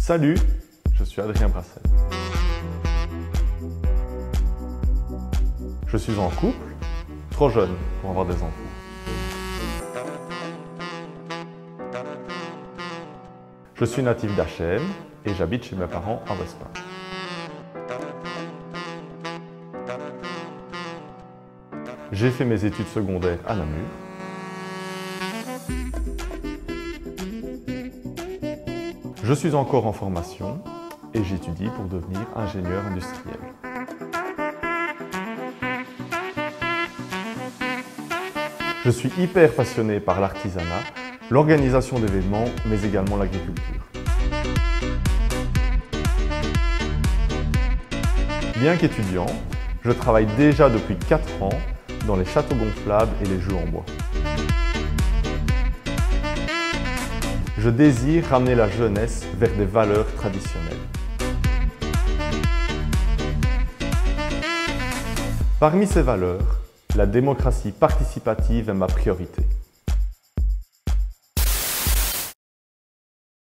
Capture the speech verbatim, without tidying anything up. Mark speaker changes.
Speaker 1: Salut, je suis Adrien Brassel. Je suis en couple, trop jeune pour avoir des enfants. Je suis natif d'H M et j'habite chez mes parents à Westpin. J'ai fait mes études secondaires à Namur. Je suis encore en formation et j'étudie pour devenir ingénieur industriel. Je suis hyper passionné par l'artisanat, l'organisation d'événements, mais également l'agriculture. Bien qu'étudiant, je travaille déjà depuis quatre ans dans les châteaux gonflables et les jeux en bois. Je désire ramener la jeunesse vers des valeurs traditionnelles. Parmi ces valeurs, la démocratie participative est ma priorité.